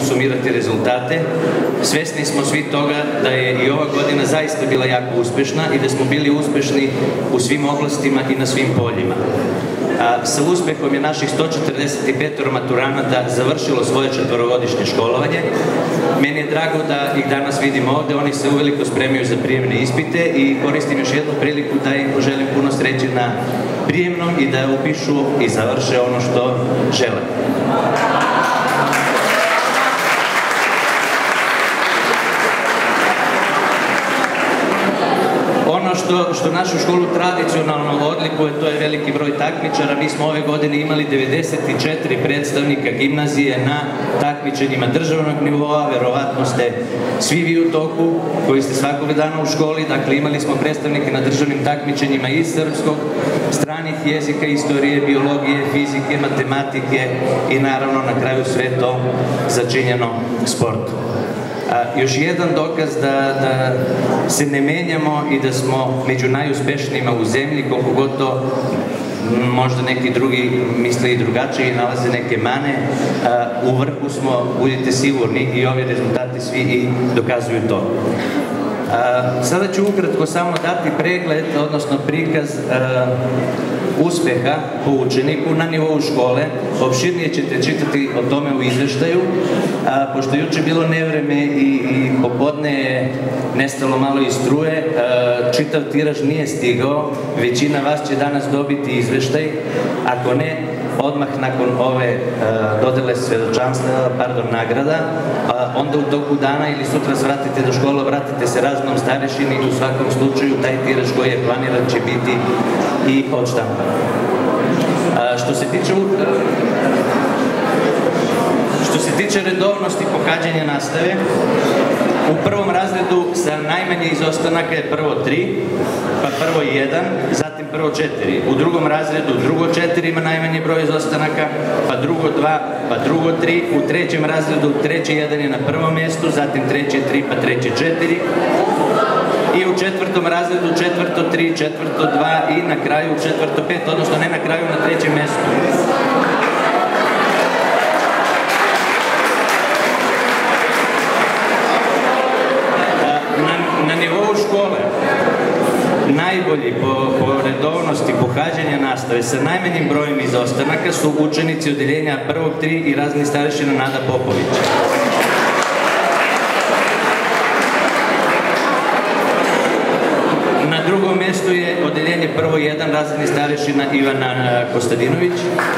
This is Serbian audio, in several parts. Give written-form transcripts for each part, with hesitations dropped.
sumirati rezultate. Svesni smo svi toga da je i ova godina zaista bila jako uspešna i da smo bili uspešni u svim oblastima i na svim poljima. Sa uspehom je naših 145 maturanata završilo svoje četvorogodišnje školovanje. Meni je drago da ih danas vidim ovde, oni se uveliko spremaju za prijemne ispite i koristim još jednu priliku da im poželim puno sreće na prijemnom i da upišu i završe ono što žele. Ono što našu školu tradicionalno odlikuje, to je veliki broj takmičara. Mi smo ove godine imali 94 predstavnika gimnazije na takmičenjima državnog nivoa. Verovatno ste svi vi u toku koji ste svakog dana u školi. Dakle, imali smo predstavnike na državnim takmičenjima iz srpskog, stranih jezika, istorije, biologije, fizike, matematike i naravno na kraju sve to začinjeno sportu. Još jedan dokaz da se ne menjamo i da smo među najuspešnijima u zemlji, koliko god to možda neki drugi misle i drugačije i nalaze neke mane, u vrhu smo, budite sigurni, i ovi rezultati svi i dokazuju to. Sada ću ukratko samo dati pregled, odnosno prikaz uspeha po učeniku na nivou škole. Opširnije ćete čitati o tome u izveštaju. Pošto je juče bilo nevreme i popodne je nestalo malo i struje, čitav tiraž nije stigao, većina vas će danas dobiti izveštaj. Ako ne, odmah nakon ove dodele nagrada, onda u toku dana ili sutra svratite do škola, vratite se raznom starešini i u svakom slučaju taj tiraž koji je planiran će biti i odštampan. Što se tiče redovnosti pohađanja nastave, u prvom razredu sa najmanje izostanaka je prvo 3, pa prvo 1, zatim prvo 4. U drugom razredu drugo 4 ima najmanji broj izostanaka, pa drugo 2, pa drugo 3. U trećem razredu treći 1 je na prvom mjestu, zatim treći 3, pa treći 4. I u četvrtom razredu četvrto 3, četvrto 2 i na kraju četvrto 5, odnosno ne na kraju, na trećem mjestu. Na nivou škole najbolji po redovnosti pohađanja nastave sa najmanjim brojem izostanaka su učenici odeljenja prvog 3 i razni starešina Nada Popović. Na drugom mjestu je odeljenje prvo 1 razredni starešina Ivana Kostadinović.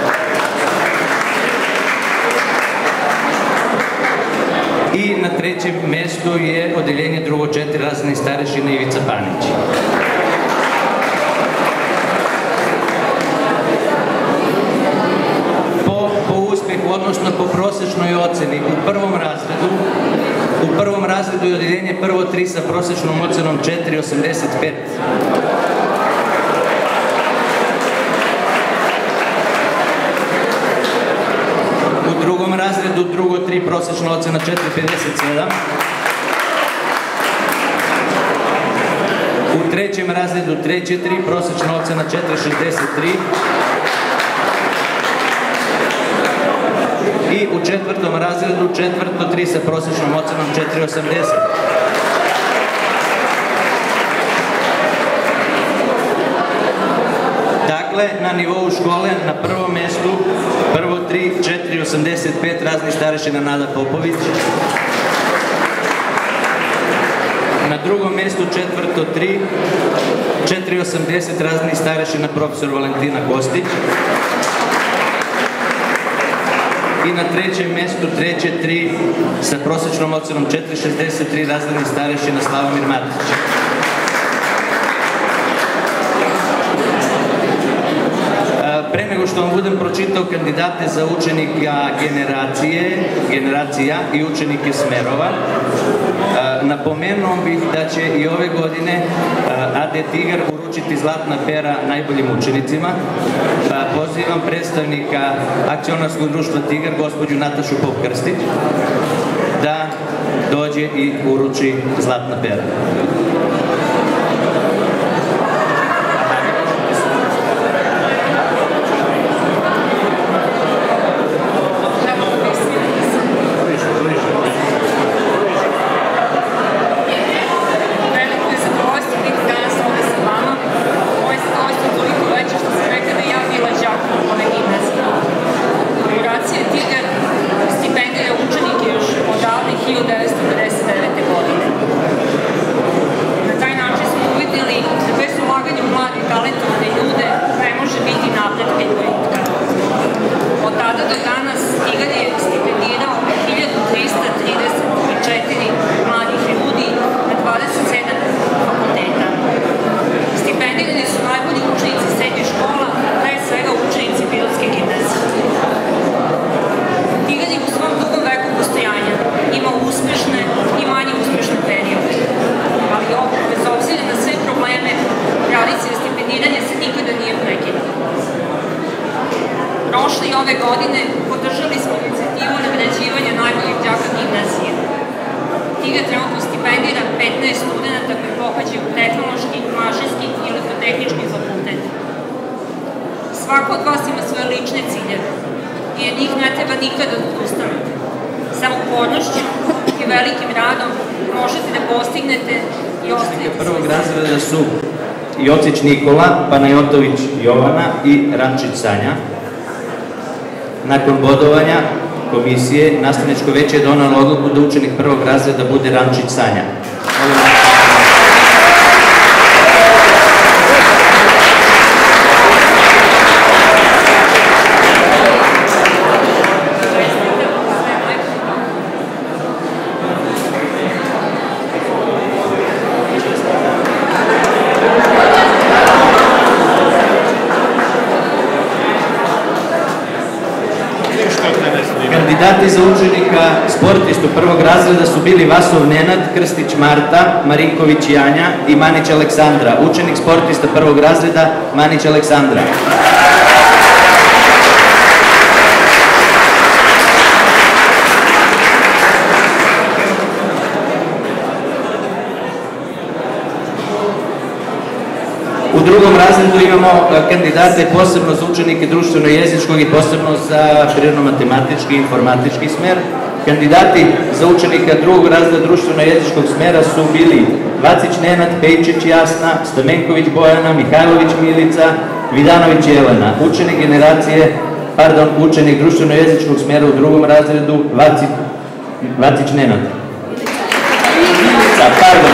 I na trećem mjestu je odeljenje drugo 4 razredni starešina Ivica Panić. Po uspehu, odnosno po prosečnoj oceni, u prvom razredu je odeljenje prvo 3 sa prosečnom ocenom 4,85. U drugom razredu drugo 3 prosečna ocena 4,57. U trećem razredu treće 3 prosečna ocena 4,63. I u četvrtom razredu četvrto 3 sa prosečnom ocenom 4,80. Dakle, na nivou škole na prvom mjestu prvo 3, 4,85 razni starešina Nada Popović. Na drugom mjestu četvrto 3, 4,80 razni starešina profesor Valentina Kostić. I na trećem mjestu treće 3 sa prosječnom ocenom 4,63 razredni starešina Slavomir Matić. Pre nego što vam budem pročitao kandidate za učenika generacija i učenike smerova, napomenuo bih da će i ove godine AD Tigar uručiti zlatna pera najboljim učenicima. Pozivam predstavnika akcionarskog društva Tigar, gospođu Natašu Pop-Krstić, da dođe i uruči zlatna pera. velikim radom možete da postignete i ostavite se. Prvog razreda su Jocić Nikola, Panajotović Jovana i Rančić Sanja. Nakon bodovanja komisije, nastavničko veće je donalo odluku da učenik prvog razreda bude Rančić Sanja. Kandidati za učenika sportistu prvog razreda su bili Vasov Nenad, Krstić Marta, Marinković Janja i Manić Aleksandra. Učenik sportista prvog razreda Manić Aleksandra. U drugom razredu imamo kandidate posebno za učenike društveno-jezičkog i posebno za prirodno-matematički i informatički smer. Kandidati za učenika drugog razreda društveno-jezičkog smera su bili Vacić Nenad, Pejčić Jasna, Stamenković Bojana, Mihajlović Milica, Vidanović Jelena. Učenik društveno-jezičkog smera u drugom razredu Vacić Nenad. Milica, pardon.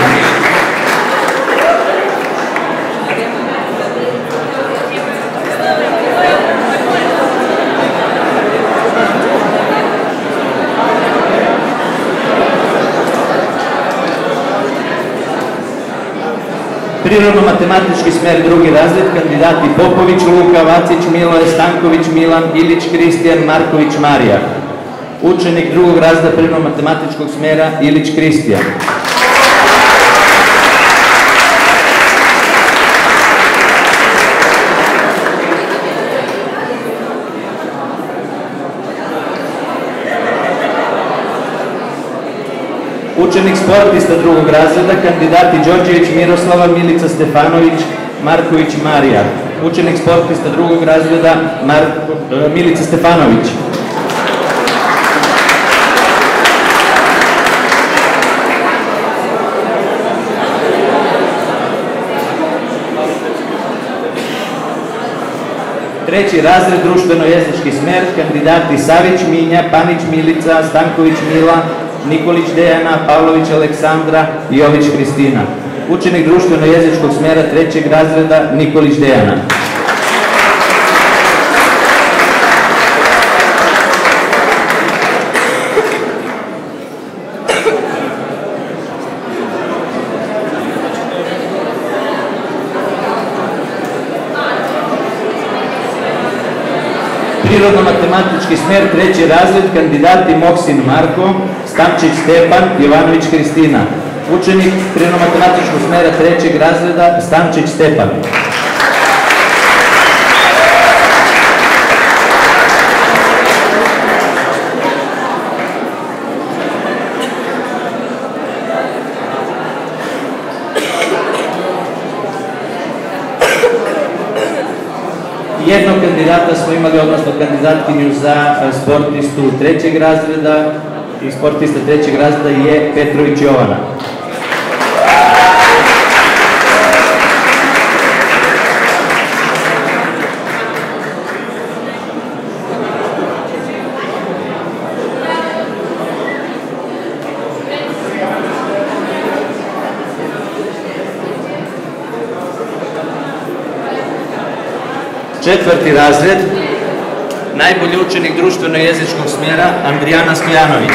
Prirodno-matematički smer drugi razred, kandidati Popović Luka, Vacić Miloje, Stanković Milan, Ilić Kristijan, Marković Marija. Učenik drugog razreda prirodno-matematičkog smera Ilić Kristijan. Učenik sportista drugog razreda, kandidati Đorđević Miroslava, Milica Stefanović, Marković Marija. Učenik sportista drugog razreda Milica Stefanović. Treći razred, društveno-jezički smer, kandidati Savić Minja, Panić Milica, Stanković Mila, Nikolić Dejana, Pavlović Aleksandra i Jović Kristina. Učenik društveno-jezičkog smera trećeg razreda Nikolić Dejana. Prirodno-matematički smer treći razred, kandidati Moksin Marko, Stančić Stepan, Jovanović Kristina. Učenik prirodno-matematičkog smera trećeg razreda Stančić Stepan. Jednog kandidata smo imali, odnosno kandidatkinju za sportistu trećeg razreda i sportista trećeg razreda je Petrović Jovana. Četvrti razred, najbolji učenik društveno-jezičkog smjera Andrijana Stojanović.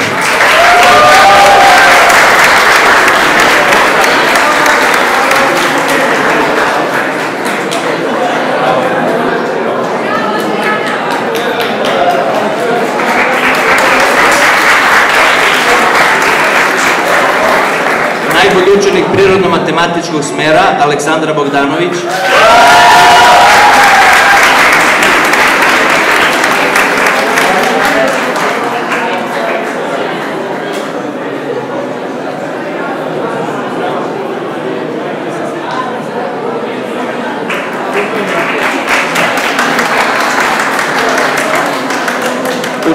Najbolji učenik prirodno-matematičkog smjera Aleksandra Bogdanović.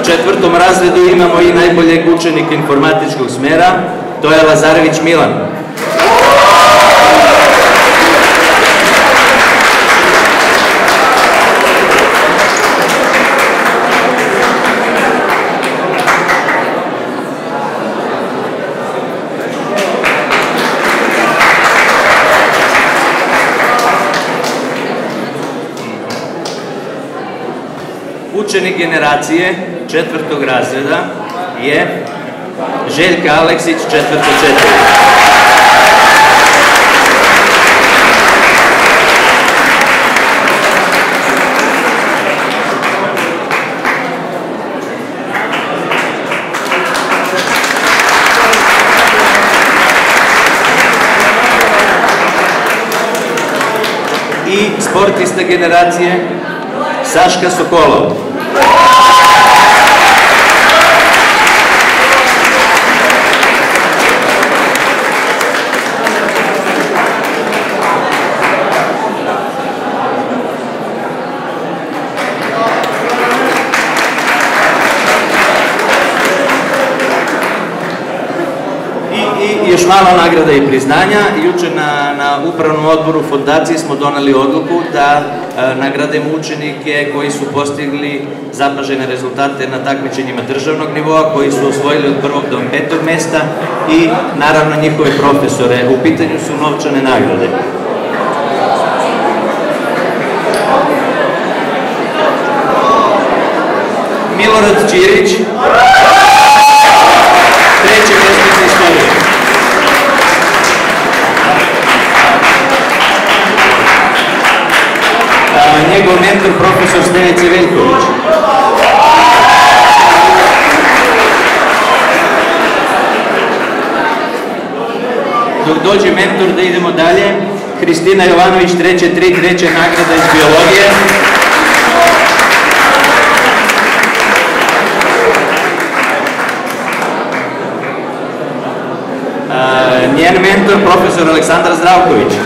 četvrtom razredu imamo i najboljeg učenika informatičkog smjera, to je Lazarević Milan. Učenik generacije četvrtog razreda je Željka Aleksić, četvrto četiri. I sportista generacije Saška Sokolov. I još malo nagrada i priznanja. Juče na upravnom odboru fondacije smo doneli odluku da nagradimo učenike koji su postigli zapažene rezultate na takmičenjima državnog nivoa, koji su osvojili od 1. do 5. mesta i naravno njihove profesore. U pitanju su novčane nagrade. Milorad Ćirić, treće mjesto za istoriju. Njegov mentor, profesor Stevice Veljković. Dok dođe mentor, da idemo dalje. Hristina Jovanović, treća nagrada iz biologije. Njen mentor, profesor Aleksandar Zdravković.